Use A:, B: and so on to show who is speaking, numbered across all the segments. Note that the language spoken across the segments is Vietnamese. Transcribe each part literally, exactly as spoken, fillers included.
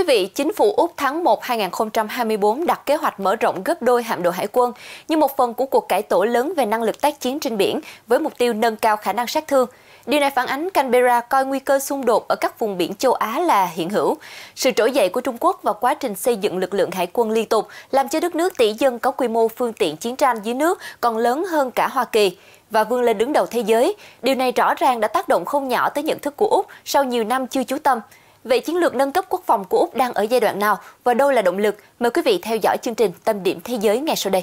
A: vị, chính phủ Úc tháng một năm hai nghìn không trăm hai mươi tư đặt kế hoạch mở rộng gấp đôi hạm đội hải quân như một phần của cuộc cải tổ lớn về năng lực tác chiến trên biển với mục tiêu nâng cao khả năng sát thương. Điều này phản ánh Canberra coi nguy cơ xung đột ở các vùng biển châu Á là hiện hữu. Sự trỗi dậy của Trung Quốc và quá trình xây dựng lực lượng hải quân liên tục làm cho đất nước tỷ dân có quy mô phương tiện chiến tranh dưới nước còn lớn hơn cả Hoa Kỳ và vươn lên đứng đầu thế giới. Điều này rõ ràng đã tác động không nhỏ tới nhận thức của Úc sau nhiều năm chưa chú tâm. Vậy chiến lược nâng cấp quốc phòng của Úc đang ở giai đoạn nào và đâu là động lực? Mời quý vị theo dõi chương trình Tâm điểm Thế giới ngay sau đây.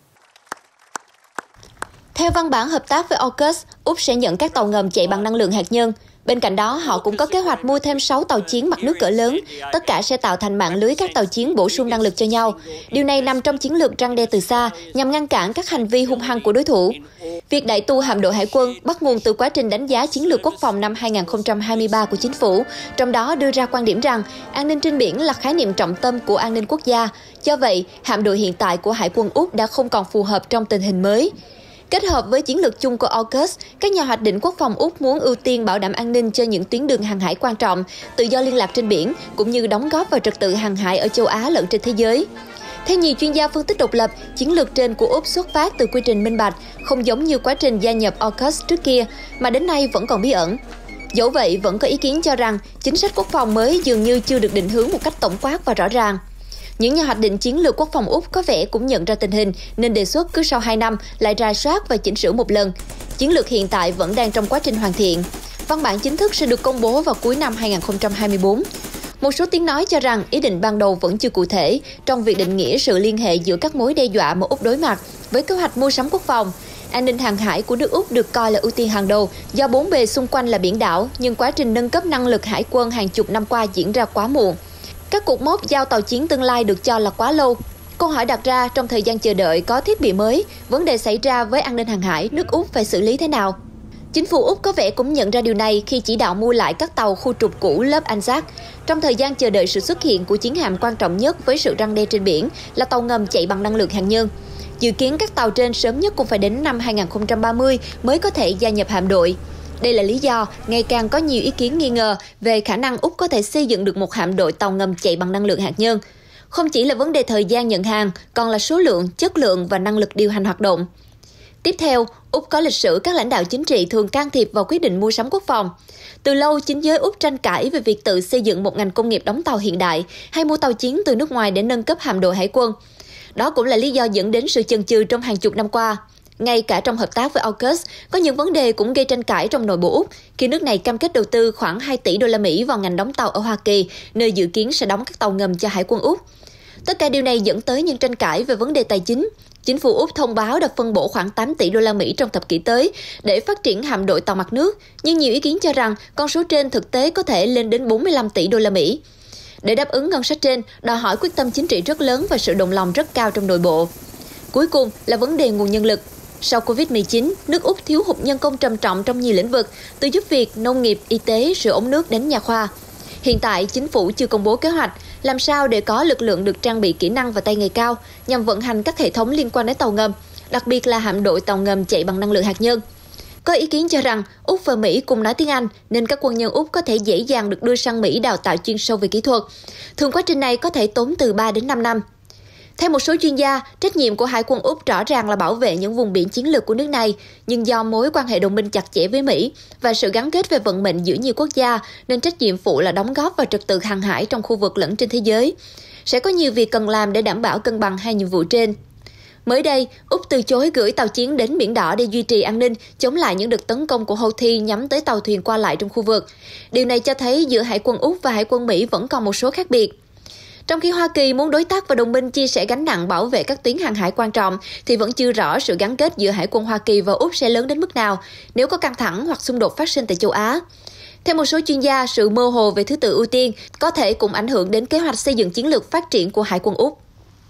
A: Theo văn bản hợp tác với AUKUS, Úc sẽ nhận các tàu ngầm chạy bằng năng lượng hạt nhân. Bên cạnh đó, họ cũng có kế hoạch mua thêm sáu tàu chiến mặt nước cỡ lớn. Tất cả sẽ tạo thành mạng lưới các tàu chiến bổ sung năng lực cho nhau. Điều này nằm trong chiến lược răn đe từ xa nhằm ngăn cản các hành vi hung hăng của đối thủ. Việc đại tu hạm đội hải quân bắt nguồn từ quá trình đánh giá chiến lược quốc phòng năm hai nghìn không trăm hai mươi ba của chính phủ, trong đó đưa ra quan điểm rằng an ninh trên biển là khái niệm trọng tâm của an ninh quốc gia. Do vậy, hạm đội hiện tại của Hải quân Úc đã không còn phù hợp trong tình hình mới. Kết hợp với chiến lược chung của AUKUS, các nhà hoạch định quốc phòng Úc muốn ưu tiên bảo đảm an ninh cho những tuyến đường hàng hải quan trọng, tự do liên lạc trên biển, cũng như đóng góp vào trật tự hàng hải ở châu Á lẫn trên thế giới. Theo nhiều chuyên gia phân tích độc lập, chiến lược trên của Úc xuất phát từ quy trình minh bạch, không giống như quá trình gia nhập AUKUS trước kia, mà đến nay vẫn còn bí ẩn. Dẫu vậy, vẫn có ý kiến cho rằng chính sách quốc phòng mới dường như chưa được định hướng một cách tổng quát và rõ ràng. Những nhà hoạch định chiến lược quốc phòng Úc có vẻ cũng nhận ra tình hình nên đề xuất cứ sau hai năm lại rà soát và chỉnh sửa một lần. Chiến lược hiện tại vẫn đang trong quá trình hoàn thiện. Văn bản chính thức sẽ được công bố vào cuối năm hai nghìn không trăm hai mươi tư. Một số tiếng nói cho rằng ý định ban đầu vẫn chưa cụ thể trong việc định nghĩa sự liên hệ giữa các mối đe dọa mà Úc đối mặt với kế hoạch mua sắm quốc phòng. An ninh hàng hải của nước Úc được coi là ưu tiên hàng đầu do bốn bề xung quanh là biển đảo, nhưng quá trình nâng cấp năng lực hải quân hàng chục năm qua diễn ra quá muộn. Các cột mốc giao tàu chiến tương lai được cho là quá lâu. Câu hỏi đặt ra trong thời gian chờ đợi có thiết bị mới, vấn đề xảy ra với an ninh hàng hải, nước Úc phải xử lý thế nào? Chính phủ Úc có vẻ cũng nhận ra điều này khi chỉ đạo mua lại các tàu khu trục cũ lớp Anzac. Trong thời gian chờ đợi sự xuất hiện của chiến hạm quan trọng nhất với sự răn đe trên biển là tàu ngầm chạy bằng năng lượng hạt nhân. Dự kiến các tàu trên sớm nhất cũng phải đến năm hai nghìn không trăm ba mươi mới có thể gia nhập hạm đội. Đây là lý do ngày càng có nhiều ý kiến nghi ngờ về khả năng Úc có thể xây dựng được một hạm đội tàu ngầm chạy bằng năng lượng hạt nhân. Không chỉ là vấn đề thời gian nhận hàng, còn là số lượng, chất lượng và năng lực điều hành hoạt động. Tiếp theo, Úc có lịch sử các lãnh đạo chính trị thường can thiệp vào quyết định mua sắm quốc phòng. Từ lâu, chính giới Úc tranh cãi về việc tự xây dựng một ngành công nghiệp đóng tàu hiện đại hay mua tàu chiến từ nước ngoài để nâng cấp hạm đội hải quân. Đó cũng là lý do dẫn đến sự chần chừ trong hàng chục năm qua. Ngay cả trong hợp tác với AUKUS, có những vấn đề cũng gây tranh cãi trong nội bộ Úc khi nước này cam kết đầu tư khoảng hai tỷ đô la Mỹ vào ngành đóng tàu ở Hoa Kỳ, nơi dự kiến sẽ đóng các tàu ngầm cho Hải quân Úc. Tất cả điều này dẫn tới những tranh cãi về vấn đề tài chính. Chính phủ Úc thông báo đã phân bổ khoảng tám tỷ đô la Mỹ trong thập kỷ tới để phát triển hạm đội tàu mặt nước, nhưng nhiều ý kiến cho rằng con số trên thực tế có thể lên đến bốn mươi lăm tỷ đô la Mỹ. Để đáp ứng ngân sách trên, đòi hỏi quyết tâm chính trị rất lớn và sự đồng lòng rất cao trong nội bộ. Cuối cùng là vấn đề nguồn nhân lực. Sau Covid mười chín, nước Úc thiếu hụt nhân công trầm trọng trong nhiều lĩnh vực, từ giúp việc, nông nghiệp, y tế, sửa ống nước đến nhà khoa. Hiện tại, chính phủ chưa công bố kế hoạch làm sao để có lực lượng được trang bị kỹ năng và tay nghề cao nhằm vận hành các hệ thống liên quan đến tàu ngầm, đặc biệt là hạm đội tàu ngầm chạy bằng năng lượng hạt nhân. Có ý kiến cho rằng Úc và Mỹ cùng nói tiếng Anh nên các quân nhân Úc có thể dễ dàng được đưa sang Mỹ đào tạo chuyên sâu về kỹ thuật. Thường quá trình này có thể tốn từ ba đến năm năm. Theo một số chuyên gia, trách nhiệm của Hải quân Úc rõ ràng là bảo vệ những vùng biển chiến lược của nước này, nhưng do mối quan hệ đồng minh chặt chẽ với Mỹ và sự gắn kết về vận mệnh giữa nhiều quốc gia, nên trách nhiệm phụ là đóng góp vào trật tự hàng hải trong khu vực lẫn trên thế giới. Sẽ có nhiều việc cần làm để đảm bảo cân bằng hai nhiệm vụ trên. Mới đây, Úc từ chối gửi tàu chiến đến Biển Đỏ để duy trì an ninh, chống lại những đợt tấn công của Houthi nhắm tới tàu thuyền qua lại trong khu vực. Điều này cho thấy giữa Hải quân Úc và Hải quân Mỹ vẫn còn một số khác biệt. Trong khi Hoa Kỳ muốn đối tác và đồng minh chia sẻ gánh nặng bảo vệ các tuyến hàng hải quan trọng, thì vẫn chưa rõ sự gắn kết giữa Hải quân Hoa Kỳ và Úc sẽ lớn đến mức nào nếu có căng thẳng hoặc xung đột phát sinh tại châu Á. Theo một số chuyên gia, sự mơ hồ về thứ tự ưu tiên có thể cũng ảnh hưởng đến kế hoạch xây dựng chiến lược phát triển của Hải quân Úc.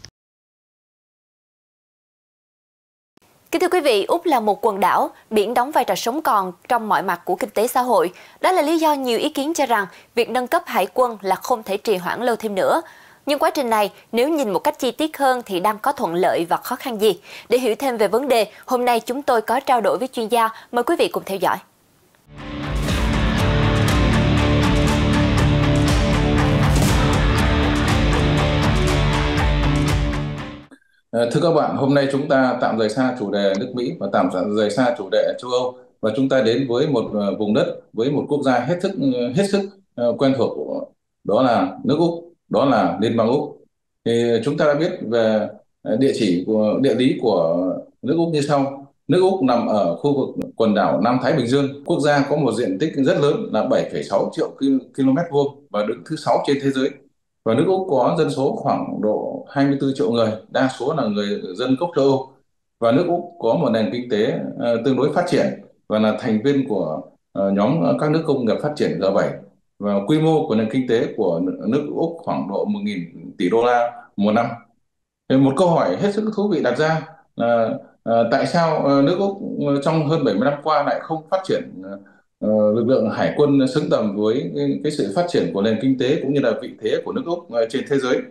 A: Kính thưa quý vị, Úc là một quần đảo, biển đóng vai trò sống còn trong mọi mặt của kinh tế xã hội. Đó là lý do nhiều ý kiến cho rằng việc nâng cấp hải quân là không thể trì hoãn lâu thêm nữa. Nhưng quá trình này, nếu nhìn một cách chi tiết hơn thì đang có thuận lợi và khó khăn gì? Để hiểu thêm về vấn đề, hôm nay chúng tôi có trao đổi với chuyên gia. Mời quý vị cùng theo dõi.
B: Ờ, Thưa các bạn, hôm nay chúng ta tạm rời xa chủ đề nước Mỹ và tạm rời xa chủ đề châu Âu, và chúng ta đến với một ờ, vùng đất, với một quốc gia hết sức hết sức ờ, quen thuộc, đó là nước Úc, đó là Liên bang Úc. Thì chúng ta đã biết về ờ, địa chỉ của địa lý của nước Úc như sau. Nước Úc nằm ở khu vực quần đảo Nam Thái Bình Dương. Quốc gia có một diện tích rất lớn là bảy phẩy sáu triệu ki- km vuông và đứng thứ sáu trên thế giới. Và nước Úc có dân số khoảng độ hai mươi tư triệu người, đa số là người dân gốc châu Âu. Và nước Úc có một nền kinh tế ờ, tương đối phát triển và là thành viên của ờ, nhóm các nước công nghiệp phát triển G bảy. Và quy mô của nền kinh tế của nước Úc khoảng độ một nghìn tỷ đô la một năm. Thì một câu hỏi hết sức thú vị đặt ra là ờ, tại sao ờ, nước Úc ờ, trong hơn bảy mươi năm qua lại không phát triển ờ, lực lượng hải quân xứng tầm với cái, cái sự phát triển của nền kinh tế cũng như là vị thế của nước Úc ờ, trên thế giới.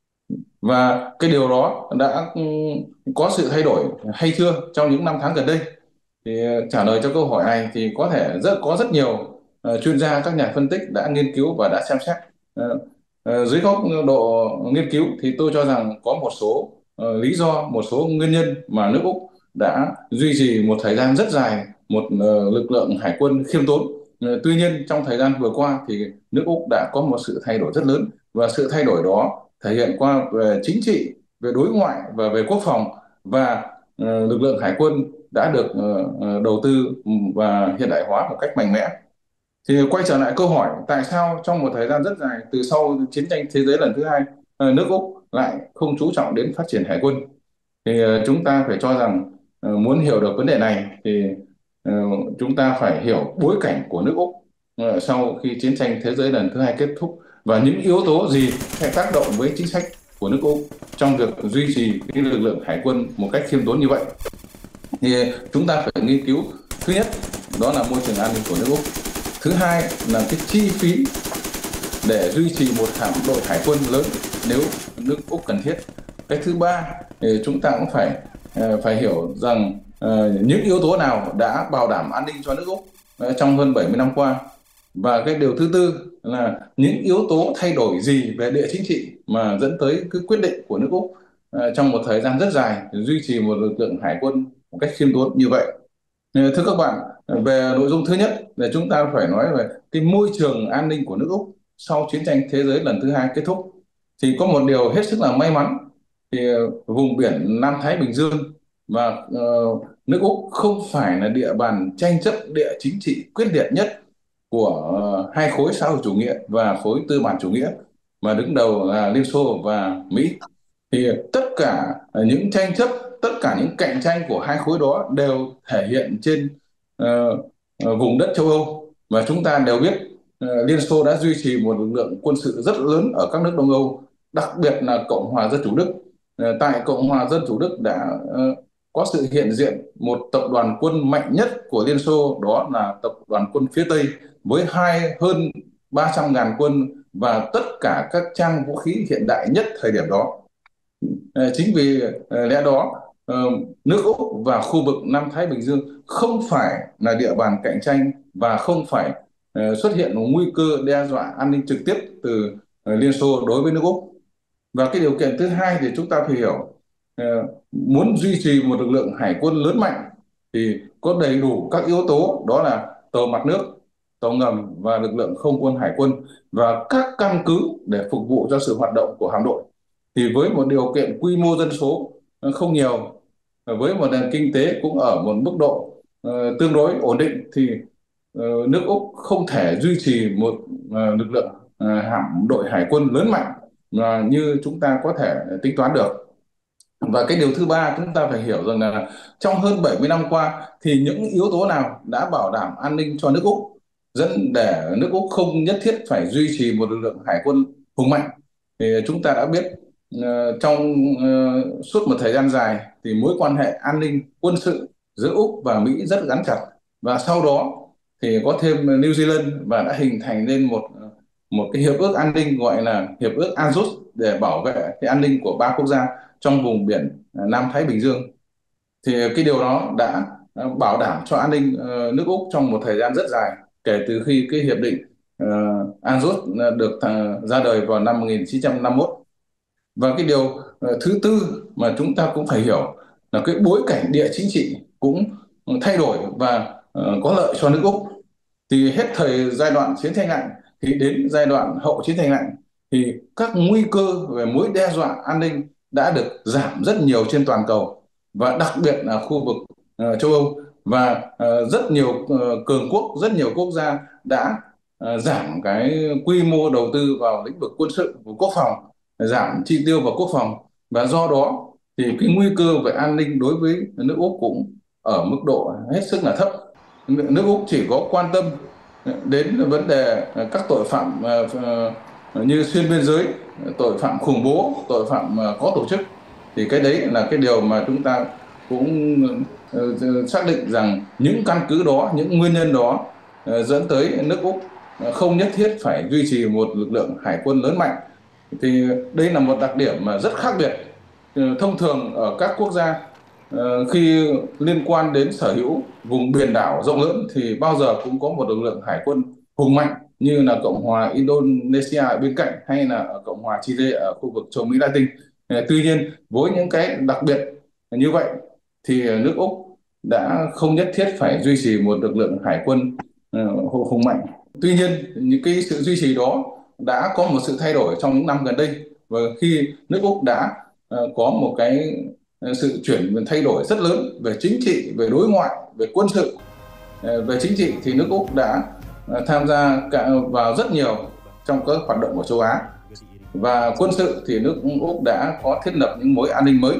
B: Và cái điều đó đã ừ, có sự thay đổi hay chưa trong những năm tháng gần đây. Thì ờ, trả lời cho câu hỏi này thì có thể rất có rất nhiều ờ, chuyên gia, các nhà phân tích đã nghiên cứu và đã xem xét. Ờ, ờ, Dưới góc độ nghiên cứu thì tôi cho rằng có một số ờ, lý do, một số nguyên nhân mà nước Úc đã duy trì một thời gian rất dài một ờ, lực lượng hải quân khiêm tốn. Ờ, Tuy nhiên trong thời gian vừa qua thì nước Úc đã có một sự thay đổi rất lớn, và sự thay đổi đó thể hiện qua về chính trị, về đối ngoại và về quốc phòng. Và ờ, lực lượng hải quân đã được ờ, ờ, đầu tư và hiện đại hóa một cách mạnh mẽ. Thì quay trở lại câu hỏi tại sao trong một thời gian rất dài từ sau chiến tranh thế giới lần thứ hai, ờ, nước Úc lại không chú trọng đến phát triển hải quân. Thì ờ, chúng ta phải cho rằng ờ, muốn hiểu được vấn đề này thì ờ, chúng ta phải hiểu bối cảnh của nước Úc ờ, sau khi chiến tranh thế giới lần thứ hai kết thúc, và những yếu tố gì sẽ tác động với chính sách của nước Úc trong việc duy trì cái lực lượng hải quân một cách khiêm tốn như vậy. Thì chúng ta phải nghiên cứu, thứ nhất đó là môi trường an ninh của nước Úc, thứ hai là cái chi phí để duy trì một hạm đội hải quân lớn nếu nước Úc cần thiết. Cái thứ ba thì chúng ta cũng phải ờ, phải hiểu rằng ờ, những yếu tố nào đã bảo đảm an ninh cho nước Úc ờ, trong hơn bảy mươi năm qua. Và cái điều thứ tư là những yếu tố thay đổi gì về địa chính trị mà dẫn tới cái quyết định của nước Úc ờ, trong một thời gian rất dài duy trì một lực lượng hải quân một cách khiêm tốn như vậy. Ờ, Thưa các bạn, về nội dung thứ nhất là chúng ta phải nói về cái môi trường an ninh của nước Úc sau chiến tranh thế giới lần thứ hai kết thúc. Thì có một điều hết sức là may mắn, thì ờ, vùng biển Nam Thái Bình Dương và ờ, nước Úc không phải là địa bàn tranh chấp địa chính trị quyết liệt nhất của ờ, hai khối xã hội chủ nghĩa và khối tư bản chủ nghĩa, mà đứng đầu là Liên Xô và Mỹ. Thì tất cả những tranh chấp, tất cả những cạnh tranh của hai khối đó đều thể hiện trên ờ, ờ, vùng đất châu Âu. Và chúng ta đều biết ờ, Liên Xô đã duy trì một lực lượng quân sự rất lớn ở các nước Đông Âu, đặc biệt là Cộng hòa Dân chủ Đức. Ờ, tại Cộng hòa Dân chủ Đức đã ờ, có sự hiện diện một tập đoàn quân mạnh nhất của Liên Xô, đó là tập đoàn quân phía Tây, với hai hơn ba trăm ngàn quân và tất cả các trang vũ khí hiện đại nhất thời điểm đó. Ờ, Chính vì ờ, lẽ đó ờ, nước Úc và khu vực Nam Thái Bình Dương không phải là địa bàn cạnh tranh và không phải ờ, xuất hiện một nguy cơ đe dọa an ninh trực tiếp từ ờ, Liên Xô đối với nước Úc. Và cái điều kiện thứ hai thì chúng ta phải hiểu, ờ, muốn duy trì một lực lượng hải quân lớn mạnh thì có đầy đủ các yếu tố, đó là tàu mặt nước, tàu ngầm và lực lượng không quân hải quân và các căn cứ để phục vụ cho sự hoạt động của hạm đội. Thì với một điều kiện quy mô dân số ờ, không nhiều, ờ, với một nền kinh tế cũng ở một mức độ ờ, tương đối ổn định, thì ờ, nước Úc không thể duy trì một ờ, lực lượng ờ, hạm đội hải quân lớn mạnh mà như chúng ta có thể tính toán được. Và cái điều thứ ba chúng ta phải hiểu rằng là trong hơn bảy mươi năm qua thì những yếu tố nào đã bảo đảm an ninh cho nước Úc, dẫn để nước Úc không nhất thiết phải duy trì một lực lượng hải quân hùng mạnh. Thì chúng ta đã biết ờ, trong ờ, suốt một thời gian dài thì mối quan hệ an ninh quân sự giữa Úc và Mỹ rất gắn chặt, và sau đó thì có thêm New Zealand và đã hình thành nên một một cái hiệp ước an ninh gọi là hiệp ước AUKUS để bảo vệ cái an ninh của ba quốc gia trong vùng biển à, Nam Thái Bình Dương. Thì cái điều đó đã à, bảo đảm cho an ninh ờ, nước Úc trong một thời gian rất dài, kể từ khi cái hiệp định uh, AUKUS được à, ra đời vào năm một nghìn chín trăm năm mươi mốt. Và cái điều ờ, thứ tư mà chúng ta cũng phải hiểu là cái bối cảnh địa chính trị cũng thay đổi và ờ, có lợi cho nước Úc. Thì hết thời giai đoạn chiến tranh lạnh thì đến giai đoạn hậu chiến tranh lạnh thì các nguy cơ về mối đe dọa an ninh đã được giảm rất nhiều trên toàn cầu, và đặc biệt là khu vực ờ, châu Âu. Và ờ, rất nhiều ờ, cường quốc, rất nhiều quốc gia đã ờ, giảm cái quy mô đầu tư vào lĩnh vực quân sự và quốc phòng, giảm chi tiêu vào quốc phòng, và do đó thì cái nguy cơ về an ninh đối với nước Úc cũng ở mức độ hết sức là thấp. Nước Úc chỉ có quan tâm đến vấn đề các tội phạm ờ, ờ, như xuyên biên giới, tội phạm khủng bố, tội phạm ờ, có tổ chức, thì cái đấy là cái điều mà chúng ta cũng ờ, xác định rằng những căn cứ đó, những nguyên nhân đó ờ, dẫn tới nước Úc không nhất thiết phải duy trì một lực lượng hải quân lớn mạnh. Thì đây là một đặc điểm mà rất khác biệt. Ờ, thông thường ở các quốc gia ờ, khi liên quan đến sở hữu vùng biển đảo rộng lớn thì bao giờ cũng có một lực lượng hải quân hùng mạnh, như là Cộng hòa Indonesia ở bên cạnh, hay là ở Cộng hòa Chile ở khu vực châu Mỹ Latin. Ờ, Tuy nhiên với những cái đặc biệt như vậy thì nước Úc đã không nhất thiết phải duy trì một lực lượng hải quân ờ, hùng mạnh. Tuy nhiên những cái sự duy trì đó đã có một sự thay đổi trong những năm gần đây, và khi nước Úc đã ờ, có một cái ờ, sự chuyển thay đổi rất lớn về chính trị, về đối ngoại, về quân sự. Ờ, về chính trị thì nước Úc đã ờ, tham gia cả vào rất nhiều trong các hoạt động của châu Á, và quân sự thì nước Úc đã có thiết lập những mối an ninh mới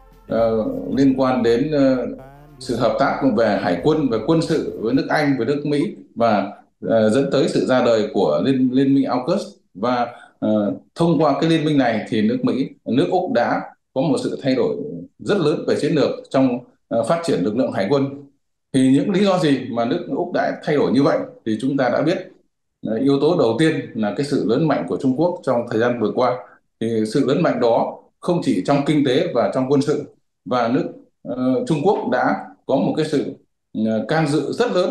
B: ờ, liên quan đến ờ, sự hợp tác về hải quân, về quân sự với nước Anh, với nước Mỹ, và ờ, dẫn tới sự ra đời của liên liên minh AUKUS. Và ờ, thông qua cái liên minh này thì nước Mỹ, nước Úc đã có một sự thay đổi rất lớn về chiến lược trong ờ, phát triển lực lượng hải quân. Thì những lý do gì mà nước Úc đã thay đổi như vậy thì chúng ta đã biết. Ờ, yếu tố đầu tiên là cái sự lớn mạnh của Trung Quốc trong thời gian vừa qua. Thì sự lớn mạnh đó không chỉ trong kinh tế và trong quân sự, và nước ờ, Trung Quốc đã có một cái sự ờ, can dự rất lớn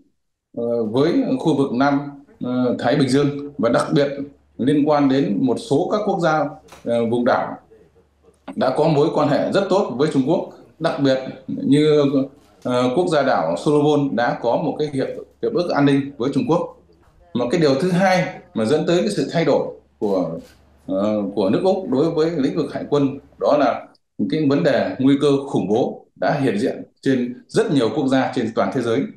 B: ờ, với khu vực Nam ờ, Thái Bình Dương, và đặc biệt liên quan đến một số các quốc gia ờ, vùng đảo đã có mối quan hệ rất tốt với Trung Quốc, đặc biệt như ờ, quốc gia đảo Solomon đã có một cái hiệp hiệp ước an ninh với Trung Quốc. Mà cái điều thứ hai mà dẫn tới cái sự thay đổi của ờ, của nước Úc đối với lĩnh vực hải quân, đó là cái vấn đề nguy cơ khủng bố đã hiện diện trên rất nhiều quốc gia trên toàn thế giới.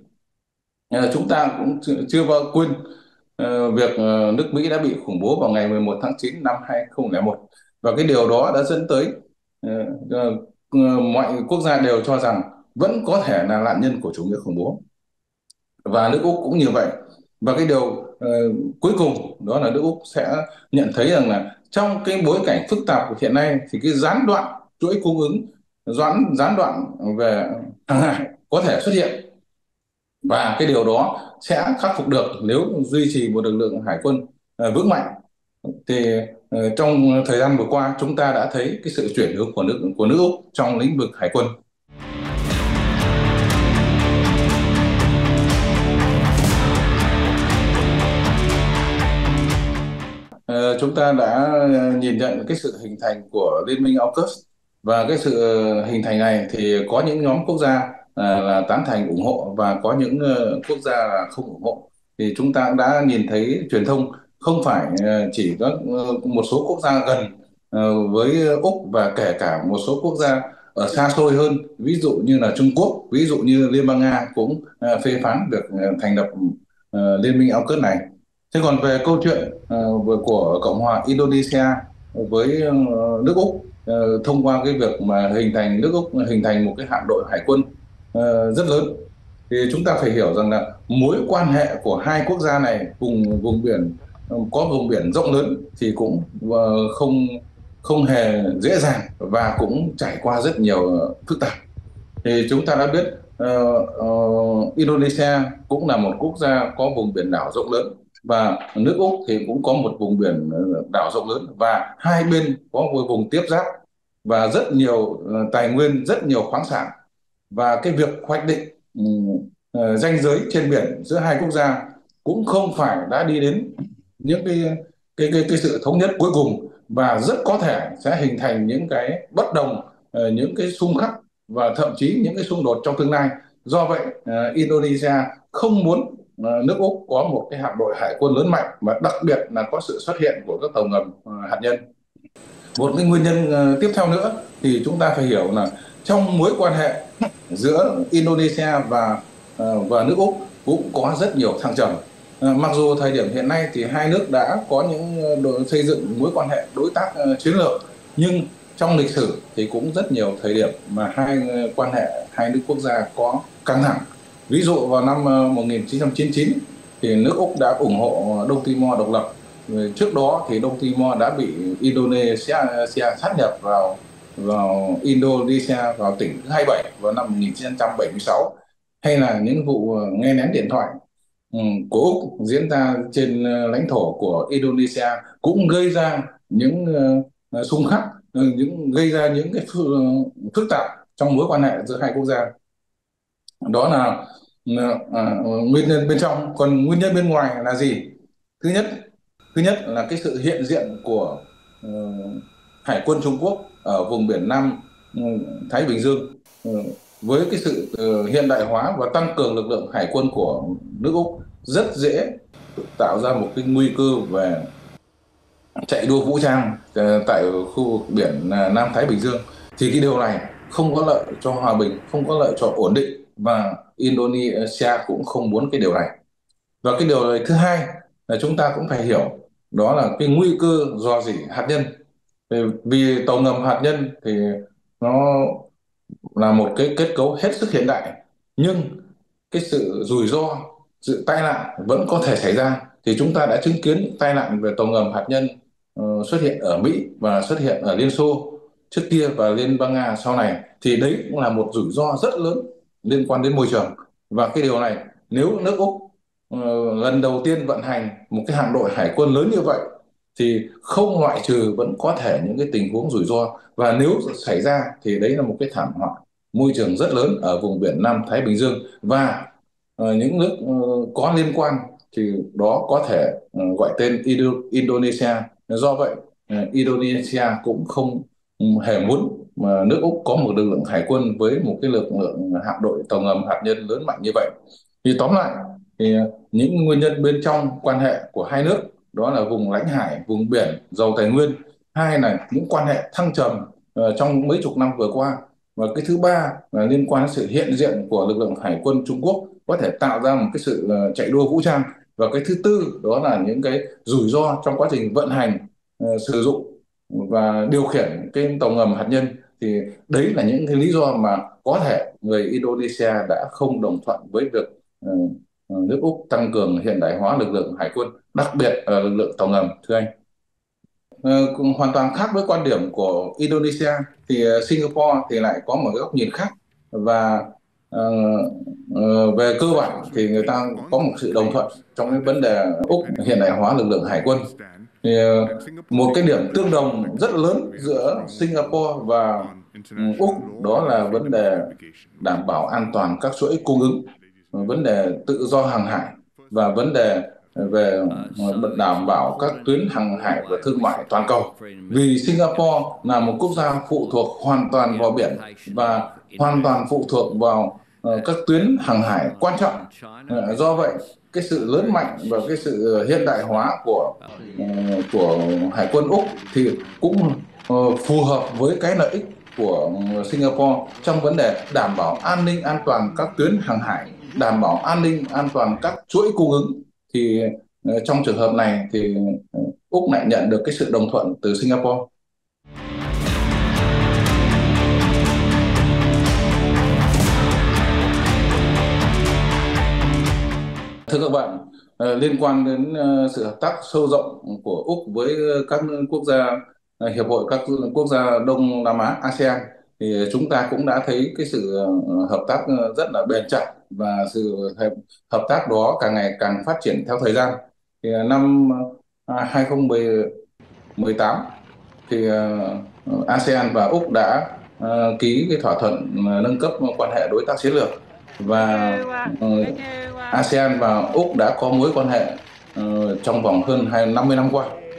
B: Ờ, chúng ta cũng chưa, chưa bao quên ờ, việc ờ, nước Mỹ đã bị khủng bố vào ngày mười một tháng chín năm hai không không một, và cái điều đó đã dẫn tới ờ, ờ, ờ, mọi quốc gia đều cho rằng vẫn có thể là nạn nhân của chủ nghĩa khủng bố, và nước Úc cũng như vậy. Và cái điều ờ, cuối cùng đó là nước Úc sẽ nhận thấy rằng là trong cái bối cảnh phức tạp của hiện nay thì cái gián đoạn chuỗi cung ứng, gián gián đoạn về hàng hải có thể xuất hiện, và cái điều đó sẽ khắc phục được nếu duy trì một lực lượng hải quân ờ, vững mạnh. Thì ờ, trong thời gian vừa qua chúng ta đã thấy cái sự chuyển hướng của nước của nước Úc trong lĩnh vực hải quân. Ờ, chúng ta đã ờ, nhìn nhận cái sự hình thành của Liên minh AUKUS, và cái sự ờ, hình thành này thì có những nhóm quốc gia ờ, là tán thành ủng hộ, và có những ờ, quốc gia là không ủng hộ. Thì chúng ta cũng đã nhìn thấy truyền thông không phải ờ, chỉ có ờ, một số quốc gia gần ờ, với Úc, và kể cả một số quốc gia ở xa xôi hơn, ví dụ như là Trung Quốc, ví dụ như Liên bang Nga cũng ờ, phê phán việc ờ, thành lập ờ, Liên minh AUKUS này. Thế còn về câu chuyện ờ, vừa của Cộng hòa Indonesia với ờ, nước Úc, ờ, thông qua cái việc mà hình thành nước Úc hình thành một cái hạm đội hải quân ờ, rất lớn, thì chúng ta phải hiểu rằng là mối quan hệ của hai quốc gia này cùng vùng biển, ờ, có vùng biển rộng lớn, thì cũng ờ, không không hề dễ dàng, và cũng trải qua rất nhiều ờ, phức tạp. Thì chúng ta đã biết ờ, ờ, Indonesia cũng là một quốc gia có vùng biển đảo rộng lớn, và nước Úc thì cũng có một vùng biển ờ, đảo rộng lớn, và hai bên có một vùng tiếp giáp và rất nhiều ờ, tài nguyên, rất nhiều khoáng sản. Và cái việc hoạch định ừ, ờ, ranh giới trên biển giữa hai quốc gia cũng không phải đã đi đến những cái cái cái, cái sự thống nhất cuối cùng, và rất có thể sẽ hình thành những cái bất đồng, ờ, những cái xung khắc và thậm chí những cái xung đột trong tương lai. Do vậy, ờ, Indonesia không muốn ờ, nước Úc có một cái hạm đội hải quân lớn mạnh, mà đặc biệt là có sự xuất hiện của các tàu ngầm ờ, hạt nhân. Một cái nguyên nhân ờ, tiếp theo nữa thì chúng ta phải hiểu là trong mối quan hệ giữa Indonesia và ờ, và nước Úc cũng có rất nhiều thăng trầm. Ờ, mặc dù thời điểm hiện nay thì hai nước đã có những ờ, đồ- xây dựng mối quan hệ đối tác ờ, chiến lược, nhưng trong lịch sử thì cũng rất nhiều thời điểm mà hai ờ, quan hệ hai nước quốc gia có căng thẳng. Ví dụ vào năm ờ, một nghìn chín trăm chín mươi chín thì nước Úc đã ủng hộ Đông Timor độc lập. Rồi trước đó thì Đông Timor đã bị Indonesia sát nhập vào vào Indonesia vào tỉnh thứ hai mươi bảy vào năm một nghìn chín trăm bảy mươi sáu, hay là những vụ ờ, nghe lén điện thoại ừ, của Úc diễn ra trên ờ, lãnh thổ của Indonesia cũng gây ra những ờ, xung khắc, ừ, những gây ra những cái phức, phức tạp trong mối quan hệ giữa hai quốc gia. Đó là ờ, à, nguyên nhân bên trong. Còn nguyên nhân bên ngoài là gì? thứ nhất Thứ nhất là cái sự hiện diện của ờ, Hải quân Trung Quốc ở vùng biển Nam ừ, Thái Bình Dương. Ừ, với cái sự ờ, hiện đại hóa và tăng cường lực lượng hải quân của nước Úc rất dễ tạo ra một cái nguy cơ về chạy đua vũ trang ờ, tại khu vực biển ờ, Nam Thái Bình Dương. Thì cái điều này không có lợi cho hòa bình, không có lợi cho ổn định, và Indonesia cũng không muốn cái điều này. Và cái điều này thứ hai là chúng ta cũng phải hiểu, đó là cái nguy cơ rò rỉ hạt nhân. Vì vì tàu ngầm hạt nhân thì nó là một cái kết cấu hết sức hiện đại, nhưng cái sự rủi ro, sự tai nạn vẫn có thể xảy ra. Thì chúng ta đã chứng kiến những tai nạn về tàu ngầm hạt nhân ờ, xuất hiện ở Mỹ và xuất hiện ở Liên Xô trước kia và Liên bang Nga sau này. Thì đấy cũng là một rủi ro rất lớn liên quan đến môi trường. Và cái điều này, nếu nước Úc ờ, lần đầu tiên vận hành một cái hạm đội hải quân lớn như vậy, thì không loại trừ vẫn có thể những cái tình huống rủi ro, và nếu xảy ra thì đấy là một cái thảm họa môi trường rất lớn ở vùng biển Nam Thái Bình Dương. Và ờ, những nước ờ, có liên quan thì đó có thể ờ, gọi tên Indo- Indonesia. Do vậy ờ, Indonesia cũng không ừ, hề muốn mà nước Úc có một lực lượng hải quân với một cái lực lượng hạm đội tàu ngầm hạt nhân lớn mạnh như vậy. Thì tóm lại thì ờ, những nguyên nhân bên trong quan hệ của hai nước, đó là vùng lãnh hải, vùng biển giàu tài nguyên. Hai là những quan hệ thăng trầm ờ, trong mấy chục năm vừa qua. Và cái thứ ba là liên quan đến sự hiện diện của lực lượng hải quân Trung Quốc, có thể tạo ra một cái sự ờ, chạy đua vũ trang. Và cái thứ tư đó là những cái rủi ro trong quá trình vận hành, ờ, sử dụng và điều khiển cái tàu ngầm hạt nhân. Thì đấy là những cái lý do mà có thể người Indonesia đã không đồng thuận với việc ờ, ờ, nước Úc tăng cường hiện đại hóa lực lượng hải quân, đặc biệt là lực lượng tàu ngầm, thưa anh. Ờ, cũng hoàn toàn khác với quan điểm của Indonesia, thì ờ, Singapore thì lại có một cái góc nhìn khác. Và ờ, ờ, về cơ bản thì người ta có một sự đồng thuận trong cái vấn đề Úc hiện đại hóa lực lượng hải quân. Thì ờ, một cái điểm tương đồng rất lớn giữa Singapore và ừ, Úc, đó là vấn đề đảm bảo an toàn các chuỗi cung ứng, vấn đề tự do hàng hải, và vấn đề về ờ, đảm bảo các tuyến hàng hải và thương mại toàn cầu. Vì Singapore là một quốc gia phụ thuộc hoàn toàn vào biển và hoàn toàn phụ thuộc vào ờ, các tuyến hàng hải quan trọng. Ờ, do vậy cái sự lớn mạnh và cái sự hiện đại hóa của ờ, của Hải quân Úc thì cũng ờ, phù hợp với cái lợi ích của Singapore trong vấn đề đảm bảo an ninh an toàn các tuyến hàng hải, đảm bảo an ninh an toàn các chuỗi cung ứng. Thì ờ, trong trường hợp này thì ờ, Úc lại nhận được cái sự đồng thuận từ Singapore. Thưa các bạn, ờ, liên quan đến ờ, sự hợp tác sâu rộng của Úc với các quốc gia, ờ, hiệp hội các quốc gia Đông Nam Á a sê an, thì chúng ta cũng đã thấy cái sự ờ, hợp tác ờ, rất là bền chặt, và sự hợp, hợp tác đó càng ngày càng phát triển theo thời gian. Thì ờ, năm ờ, hai không một tám thì ờ, a sê an và Úc đã ờ, ký cái thỏa thuận ờ, nâng cấp quan hệ đối tác chiến lược. Và ờ, a sê an và Úc đã có mối quan hệ ờ, trong vòng hơn hai năm mươi năm qua.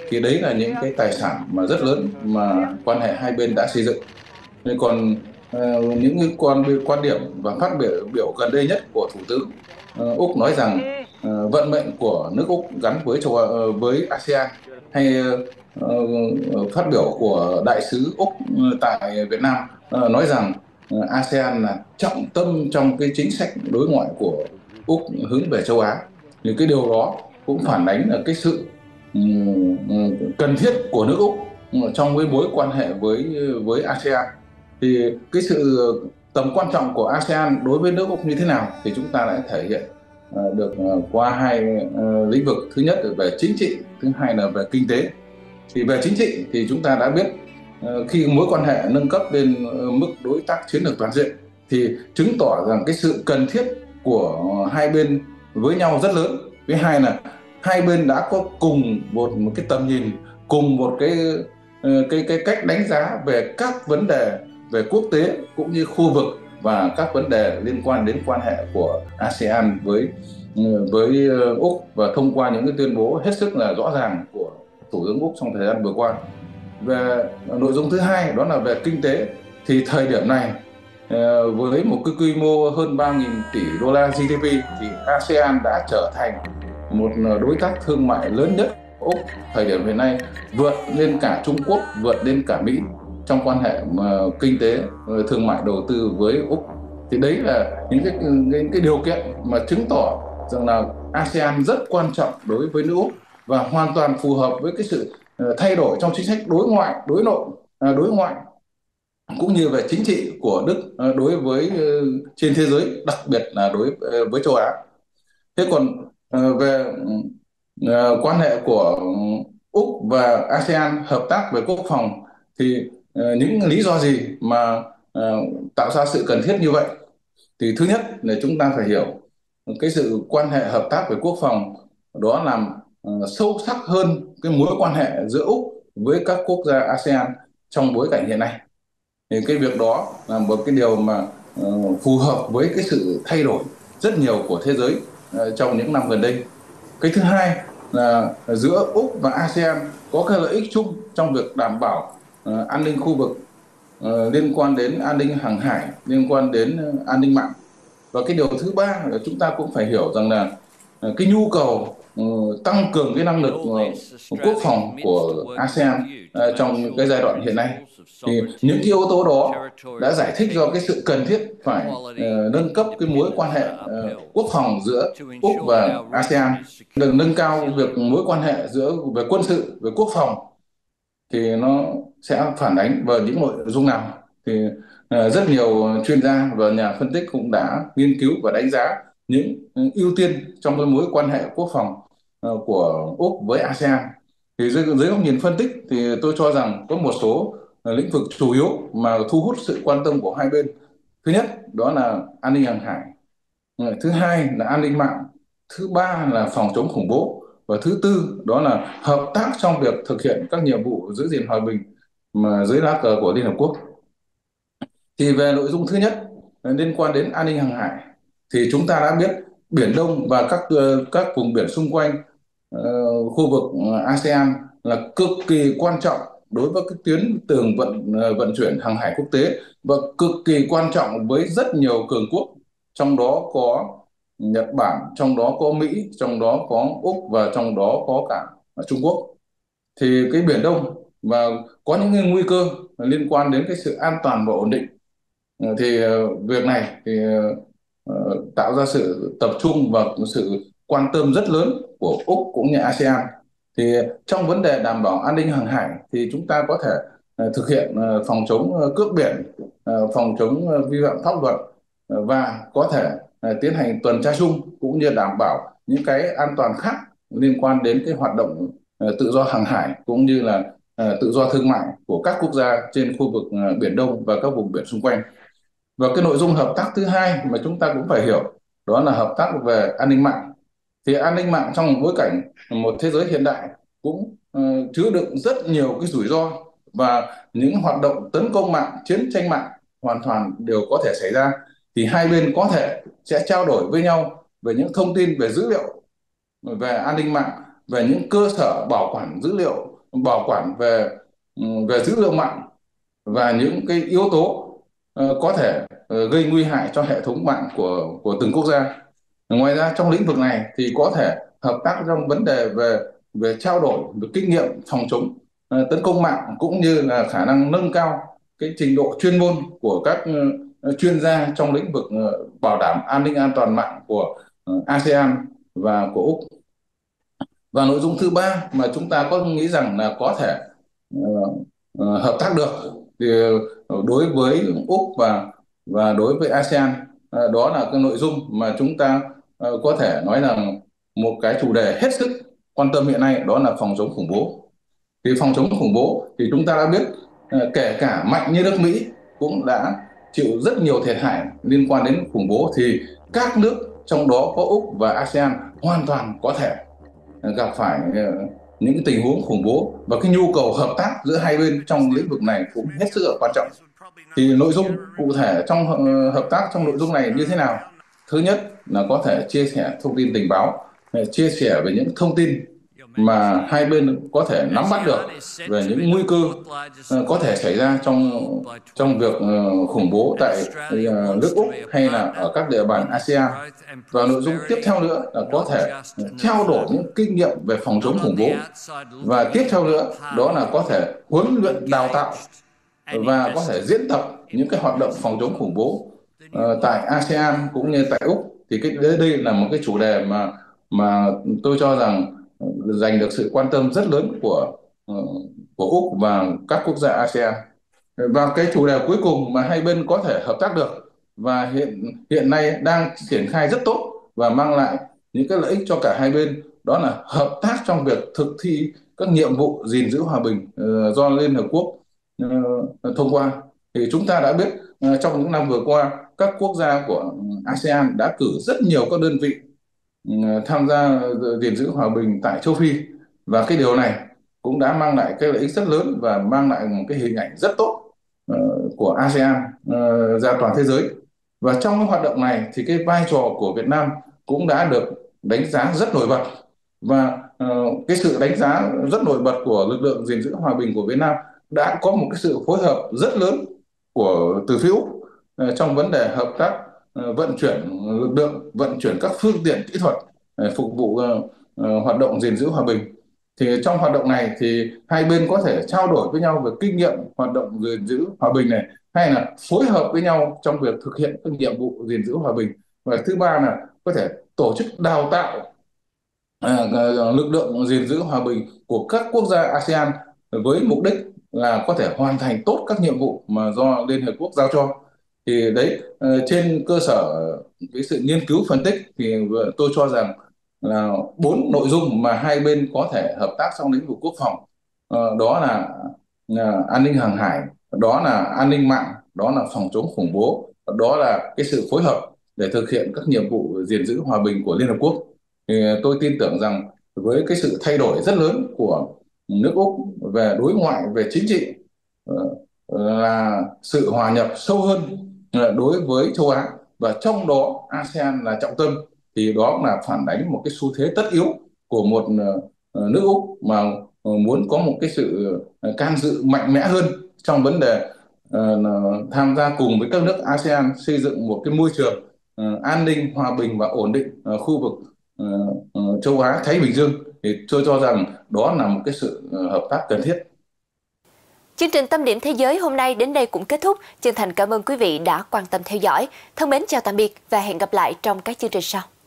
B: thì đấy là những cái tài sản mà rất lớn mà quan hệ hai bên đã xây dựng. Nên còn ờ, những cái quan quan điểm và phát biểu biểu gần đây nhất của Thủ tướng ờ, Úc nói rằng ờ, vận mệnh của nước Úc gắn với châu ờ, với a sê an, hay ờ, phát biểu của đại sứ Úc tại Việt Nam ờ, nói rằng ờ, a sê an là trọng tâm trong cái chính sách đối ngoại của Úc hướng về châu Á. Thì cái điều đó cũng phản ánh là cái sự ừm, ừm, cần thiết của nước Úc trong cái mối quan hệ với với a sê an. Thì cái sự tầm quan trọng của a sê an đối với nước Úc như thế nào thì chúng ta đã thể hiện ờ, được ờ, qua hai ờ, lĩnh vực. Thứ nhất là về chính trị, thứ hai là về kinh tế. Thì về chính trị thì chúng ta đã biết ờ, khi mối quan hệ nâng cấp lên ờ, mức đối tác chiến lược toàn diện thì chứng tỏ rằng cái sự cần thiết của hai bên với nhau rất lớn. Thứ hai là hai bên đã có cùng một một cái tầm nhìn, cùng một cái ờ, cái cái cách đánh giá về các vấn đề về quốc tế cũng như khu vực và các vấn đề liên quan đến quan hệ của a sê an với ừ, với ờ, Úc, và thông qua những cái tuyên bố hết sức là rõ ràng của Thủ tướng Úc trong thời gian vừa qua. Về nội dung thứ hai đó là về kinh tế, thì thời điểm này ờ, với một cái quy mô hơn ba nghìn tỷ đô la giê đê pê thì a sê an đã trở thành một đối tác thương mại lớn nhất của Úc thời điểm hiện nay, vượt lên cả Trung Quốc, vượt lên cả Mỹ trong quan hệ mà kinh tế ờ, thương mại đầu tư với Úc. Thì đấy là những cái, những cái điều kiện mà chứng tỏ rằng là a sê an rất quan trọng đối với nước Úc và hoàn toàn phù hợp với cái sự ờ, thay đổi trong chính sách đối ngoại, đối nội, à, đối ngoại cũng như về chính trị của Đức ờ, đối với ờ, trên thế giới, đặc biệt là đối ờ, với châu Á. Thế còn ờ, về ờ, quan hệ của Úc và a sê an hợp tác về quốc phòng thì ờ, những lý do gì mà ờ, tạo ra sự cần thiết như vậy? Thì thứ nhất là chúng ta phải hiểu cái sự quan hệ hợp tác về quốc phòng đó làm ờ, sâu sắc hơn cái mối quan hệ giữa Úc với các quốc gia a sê an trong bối cảnh hiện nay. Thì cái việc đó là một cái điều mà ờ, phù hợp với cái sự thay đổi rất nhiều của thế giới ờ, trong những năm gần đây. Cái thứ hai là giữa Úc và a sê an có cái lợi ích chung trong việc đảm bảo ờ, an ninh khu vực, ờ, liên quan đến an ninh hàng hải, liên quan đến ờ, an ninh mạng. Và cái điều thứ ba là chúng ta cũng phải hiểu rằng là ờ, cái nhu cầu ờ, tăng cường cái năng lực ờ, quốc phòng của a sê an ờ, trong cái giai đoạn hiện nay. Thì những cái yếu tố đó đã giải thích do cái sự cần thiết phải ờ, nâng cấp cái mối quan hệ ờ, quốc phòng giữa Úc và a sê an, được nâng cao việc mối quan hệ giữa về quân sự, về quốc phòng, thì nó sẽ phản ánh vào những nội dung nào. Thì ờ, rất nhiều chuyên gia và nhà phân tích cũng đã nghiên cứu và đánh giá những ưu tiên trong cái mối quan hệ quốc phòng ờ, của Úc với a sê an. Thì dưới, dưới góc nhìn phân tích thì tôi cho rằng có một số ờ, lĩnh vực chủ yếu mà thu hút sự quan tâm của hai bên. Thứ nhất đó là an ninh hàng hải. Ờ, thứ hai là an ninh mạng, thứ ba là phòng chống khủng bố, và thứ tư đó là hợp tác trong việc thực hiện các nhiệm vụ giữ gìn hòa bình mà dưới lá cờ của Liên Hợp Quốc. Thì về nội dung thứ nhất liên quan đến an ninh hàng hải thì chúng ta đã biết Biển Đông và các ờ, các vùng biển xung quanh ờ, khu vực a sê an là cực kỳ quan trọng đối với cái tuyến tường vận ờ, vận chuyển hàng hải quốc tế, và cực kỳ quan trọng với rất nhiều cường quốc, trong đó có Nhật Bản, trong đó có Mỹ, trong đó có Úc và trong đó có cả Trung Quốc. Thì cái Biển Đông và có những cái nguy cơ liên quan đến cái sự an toàn và ổn định. Ờ, thì ờ, việc này thì ờ, tạo ra sự tập trung và sự quan tâm rất lớn của Úc cũng như a sê an. Thì trong vấn đề đảm bảo an ninh hàng hải thì chúng ta có thể ờ, thực hiện ờ, phòng chống ờ, cướp biển, ờ, phòng chống ờ, vi phạm pháp luật, ờ, và có thể ờ, tiến hành tuần tra chung cũng như đảm bảo những cái an toàn khác liên quan đến cái hoạt động ờ, tự do hàng hải cũng như là ờ, tự do thương mại của các quốc gia trên khu vực ờ, Biển Đông và các vùng biển xung quanh. Và cái nội dung hợp tác thứ hai mà chúng ta cũng phải hiểu đó là hợp tác về an ninh mạng. Thì an ninh mạng trong một bối cảnh một thế giới hiện đại cũng ờ, chứa đựng rất nhiều cái rủi ro, và những hoạt động tấn công mạng, chiến tranh mạng hoàn toàn đều có thể xảy ra. Thì hai bên có thể sẽ trao đổi với nhau về những thông tin về dữ liệu về an ninh mạng, về những cơ sở bảo quản dữ liệu bảo quản về về dữ liệu mạng và những cái yếu tố ờ, có thể ờ, gây nguy hại cho hệ thống mạng của của từng quốc gia. Ngoài ra trong lĩnh vực này thì có thể hợp tác trong vấn đề về về trao đổi về kinh nghiệm phòng chống ờ, tấn công mạng, cũng như là khả năng nâng cao cái trình độ chuyên môn của các ờ, chuyên gia trong lĩnh vực ờ, bảo đảm an ninh an toàn mạng của ờ, a sê an và của Úc. Và nội dung thứ ba mà chúng ta có nghĩ rằng là có thể ờ, ờ, hợp tác được thì ờ, đối với Úc và và đối với a sê an, ờ, đó là cái nội dung mà chúng ta ờ, có thể nói rằng một cái chủ đề hết sức quan tâm hiện nay, đó là phòng chống khủng bố. Thì phòng chống khủng bố thì chúng ta đã biết, ờ, kể cả mạnh như nước Mỹ cũng đã chịu rất nhiều thiệt hại liên quan đến khủng bố, thì các nước trong đó có Úc và a sê an hoàn toàn có thể gặp phải ờ, những cái tình huống khủng bố, và cái nhu cầu hợp tác giữa hai bên trong lĩnh vực này cũng hết sức là quan trọng. Thì nội dung cụ thể trong ờ, hợp tác trong nội dung này như thế nào? Thứ nhất là có thể chia sẻ thông tin tình báo, ờ, chia sẻ về những thông tin mà hai bên có thể nắm bắt được về những nguy cơ ờ, có thể xảy ra trong trong việc ờ, khủng bố tại ờ, nước Úc hay là ở các địa bàn a sê an. Và nội dung tiếp theo nữa là có thể trao đổi những kinh nghiệm về phòng chống khủng bố. Và tiếp theo nữa đó là có thể huấn luyện đào tạo và có thể diễn tập những cái hoạt động phòng chống khủng bố ờ, tại a sê an cũng như tại Úc. Thì cái đây, đây là một cái chủ đề mà mà tôi cho rằng giành được sự quan tâm rất lớn của ờ, của Úc và các quốc gia a sê an. Và cái chủ đề cuối cùng mà hai bên có thể hợp tác được và hiện hiện nay đang triển khai rất tốt và mang lại những cái lợi ích cho cả hai bên, đó là hợp tác trong việc thực thi các nhiệm vụ gìn giữ hòa bình ờ, do Liên Hợp Quốc ờ, thông qua. Thì chúng ta đã biết ờ, trong những năm vừa qua, các quốc gia của a sê an đã cử rất nhiều các đơn vị ừ, tham gia gìn giữ hòa bình tại châu Phi, và cái điều này cũng đã mang lại cái lợi ích rất lớn và mang lại một cái hình ảnh rất tốt ờ, của a sê an ờ, ra toàn thế giới. Và trong cái hoạt động này thì cái vai trò của Việt Nam cũng đã được đánh giá rất nổi bật. Và ờ, cái sự đánh giá rất nổi bật của lực lượng gìn giữ hòa bình của Việt Nam đã có một cái sự phối hợp rất lớn của từ phía Úc ờ, trong vấn đề hợp tác ờ, vận chuyển lực lượng, vận chuyển các phương tiện kỹ thuật để phục vụ ờ, ờ, hoạt động gìn giữ hòa bình. Thì trong hoạt động này thì hai bên có thể trao đổi với nhau về kinh nghiệm hoạt động gìn giữ hòa bình này, hay là phối hợp với nhau trong việc thực hiện các nhiệm vụ gìn giữ hòa bình. Và thứ ba là có thể tổ chức đào tạo à, lực lượng gìn giữ hòa bình của các quốc gia a sê an với mục đích là có thể hoàn thành tốt các nhiệm vụ mà do Liên Hợp Quốc giao cho. Thì đấy, ờ, trên cơ sở cái sự nghiên cứu phân tích thì tôi cho rằng là bốn nội dung mà hai bên có thể hợp tác trong lĩnh vực quốc phòng. Ờ, đó là, là an ninh hàng hải, đó là an ninh mạng, đó là phòng chống khủng bố, đó là cái sự phối hợp để thực hiện các nhiệm vụ gìn giữ hòa bình của Liên Hợp Quốc. Thì tôi tin tưởng rằng với cái sự thay đổi rất lớn của nước Úc về đối ngoại, về chính trị, ờ, là sự hòa nhập sâu hơn ờ, đối với châu Á, và trong đó a sê an là trọng tâm. Thì đó là phản ánh một cái xu thế tất yếu của một ờ, nước Úc mà ờ, muốn có một cái sự ờ, can dự mạnh mẽ hơn trong vấn đề ờ, tham gia cùng với các nước a sê an xây dựng một cái môi trường ờ, an ninh, hòa bình và ổn định ở khu vực ờ, ờ, châu Á Thái Bình Dương. Thì tôi cho rằng đó là một cái sự ờ, hợp tác cần thiết.
A: Chương trình Tâm điểm Thế giới hôm nay đến đây cũng kết thúc. Chân thành cảm ơn quý vị đã quan tâm theo dõi. Thân mến chào tạm biệt và hẹn gặp lại trong các chương trình sau.